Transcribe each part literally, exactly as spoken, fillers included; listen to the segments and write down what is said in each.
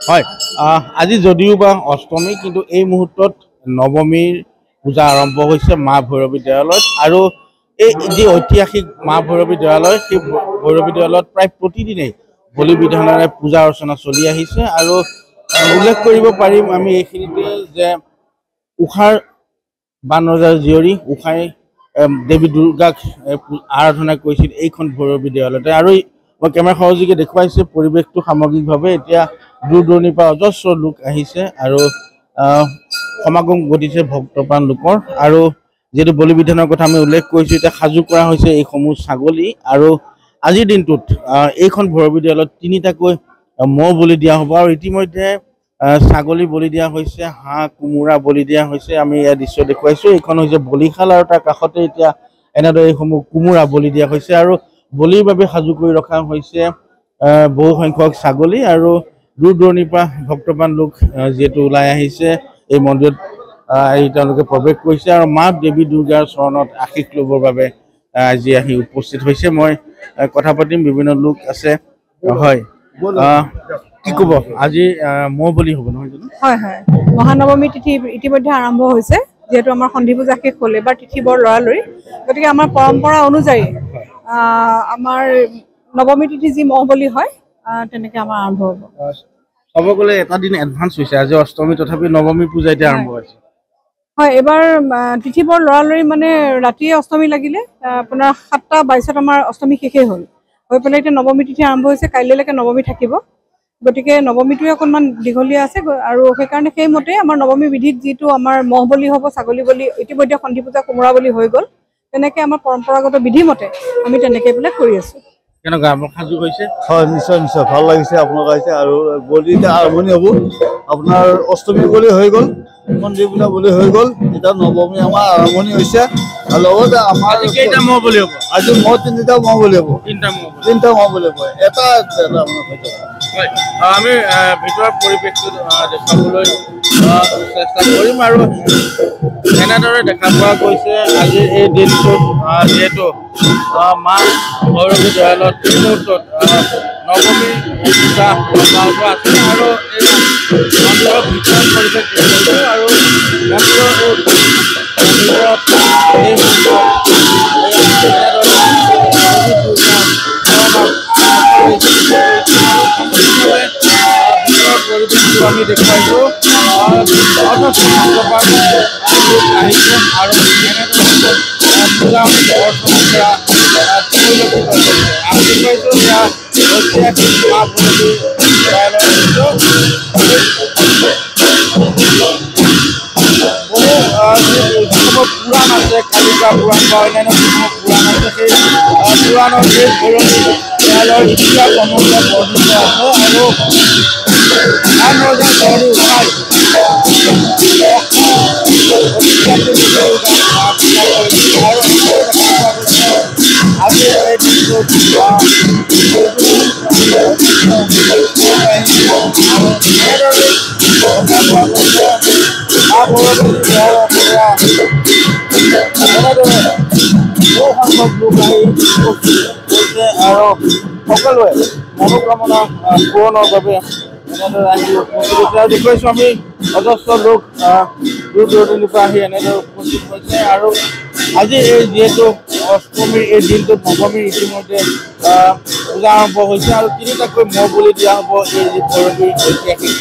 হয় আজি যদিও বা অষ্টমী কিন্তু এই মুহূৰ্তত নৱমীৰ পূজা আৰম্ভ হৈছে মা ভৈৰৱী দেৱালয়ত আৰু এই যি ঐতিহাসিক মা ভৈৰৱী দেৱালয় সেই ভৈৰৱী দেৱালয়ত প্ৰায় প্ৰতিদিনেই বলি বিধানেৰে পূজা অৰ্চনা চলি আহিছে আৰু উল্লেখ কৰিব পাৰিম আমি এইখিনিতে যে উষাৰ বান ৰজাৰ জীয়ৰী উষাই দেৱী দুৰ্গাক আৰাধনা কৰিছিল এইখন ভৈৰৱী দেৱালয়তে আৰু মই কেমেৰা সহযোগী দেখুৱাইছে পৰিৱেশটো সামগ্ৰিকভাৱে এতিয়া দূৰ দূৰণিৰ পৰা অজস্ৰ লোক আহিছে আৰু সমাগম ঘটিছে ভক্তপ্ৰাণ লোকৰ আৰু যেহেতু বলি বিধানৰ কথা আমি উল্লেখ কৰিছোঁ এতিয়া সাজু কৰা হৈছে এইসমূহ ছাগলী আৰু আজিৰ দিনটোত এইখন ভৈৰৱী দেৱালয়ত তিনিটাকৈ মহ বলি দিয়া হ'ব আৰু ইতিমধ্যে ছাগলী বলি দিয়া হৈছে হাঁহ কোমোৰা বলি দিয়া হৈছে আমি ইয়াৰ দৃশ্য দেখুৱাইছোঁ এইখন হৈছে বলিশাল আৰু তাৰ কাষতে এতিয়া এনেদৰে এইসমূহ কোমোৰা বলি দিয়া হৈছে আৰু বলিৰ বাবে সাজু কৰি ৰখা হৈছে বহু সংখ্যক ছাগলী আৰু দূৰ দূৰণিৰ পৰা ভক্তপ্ৰাণ লোক যিহেতু ওলাই আহিছে এই মন্দিৰত আহি তেওঁলোকে প্ৰৱেশ কৰিছে আৰু মা দেৱী দুৰ্গাৰ চৰণত আশীষ ল'বৰ বাবে আজি আহি উপস্থিত হৈছে মই কথা পাতিম বিভিন্ন লোক আছে হয় কি ক'ব আজি মহ বলি হ'ব নহয় জানো হয় হয় মহানৱমী তিথি ইতিমধ্যে আৰম্ভ হৈছে যেহেতু আমাৰ সন্ধি পূজা শেষ হ'ল এবাৰ তিথি বৰ লৰালৰি গতিকে আমাৰ পৰম্পৰা অনুযায়ী আমাৰ নৱমী তিথি যি মহ বলি হয় তেনেকৈ আমাৰ আৰম্ভ হ'ব ক'ব গ'লে এটা দিন এডভান্স হৈছে আজি অষ্টমী তথাপি নৱমী পূজা এতিয়া আৰম্ভ হৈছে হয় এবাৰ তিথি বৰ লৰালৰি মানে ৰাতিয়ে অষ্টমী লাগিলে আপোনাৰ সাতটা বাইছত আমাৰ অষ্টমী শেষেই হ'ল হৈ পেলাই এতিয়া নৱমী তিথি আৰম্ভ হৈছে কাইলৈলৈকে নৱমী থাকিব গতিকে নৱমীটোৱে অকণমান দীঘলীয়া আছে আৰু সেইকাৰণে সেইমতে আমাৰ নৱমী বিধিত যিটো আমাৰ মহ বলি হ'ব ছাগলী বলি ইতিমধ্যে সন্ধি পূজা কোমোৰা বলি হৈ গ'ল তেনেকৈ আমাৰ পৰম্পৰাগত বিধিমতে আমি তেনেকৈ পেলাই কৰি আছোঁ কেনেকুৱা আপোনাৰ সাজু হৈছে হয় নিশ্চয় নিশ্চয় ভাল লাগিছে আপোনালোক আহিছে আৰু বলি এতিয়া আৰম্ভণি হ'ব আপোনাৰ অষ্টমী বলি হৈ গ'ল সন্ধি পূজা বলি হৈ গ'ল এতিয়া নৱমী আমাৰ আৰম্ভণি হৈছে আৰু লগতে আমাৰ কেইটা মহ বলি হ'ব আজি মহ তিনিটা মহ বলি হ'ব তিনিটা মহ তিনিটা মহ বলি হ'ব এটা হয় আমি ভিতৰৰ পৰিৱেশটো দেখাবলৈ চেষ্টা কৰিম আৰু এনেদৰে দেখা পোৱা গৈছে আজিৰ এই দিনটোত যিহেতু মা ভৈৰৱী দেৱালয়ত এই মুহূৰ্তত নৱমী পূজা অব্যাহত আছে আৰু এই মন্দিৰৰ ভিতৰৰ পৰিৱেশ দেখিছোঁ আৰু মন্দিৰৰ ভিতৰত এই পৰিৱেশটো আমি দেখুৱাইছোঁ অজস্ৰ আহিছে আৰু পূজা অৰ্চনা কৰা পৰিলক্ষিত হৈছে আমি দেখুৱাইছোঁ এয়া ঐতিহাসিক মা ভৈৰৱী বহু যিসমূহ পুৰাণ আছে কালিকা পুৰাণ বা অন্যান্য যিসমূহ পুৰাণ আছে সেই পুৰাণৰ সেই ভৈৰৱী দেৱালয়ৰ ইতিহাস সমগ্ৰ বৰ্ণিত আছে আৰু আন ৰজা ধৰি উঠাই আজি এই দিনটোত আৰু সকলোৱে মনোকামনা পূৰণৰ বাবে এনেদৰে আহি উপস্থিত দেখুৱাইছোঁ আমি অজস্ৰ লোক দূৰ দূৰণিৰ পৰা আহি এনেদৰে উপস্থিত হৈছে আৰু আজি এই যিহেতু অষ্টমীৰ এই দিনটোত নৱমীৰ ইতিমধ্যে পূজা আৰম্ভ হৈছে আৰু তিনিটাকৈ মহ বলি দিয়া হ'ব এই যি ভৈৰৱী ঐতিহাসিক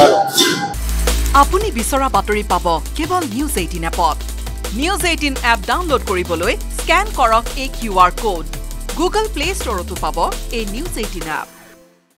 আপুনি বিচৰা বাতৰি পাব কেৱল নিউজ এইটিন এপত নিউজ এইটিন এপ ডাউনলোড কৰিবলৈ স্কেন কৰক এই Q R code Google play ষ্টৰতো পাব এই নিউজ এইটিন এপ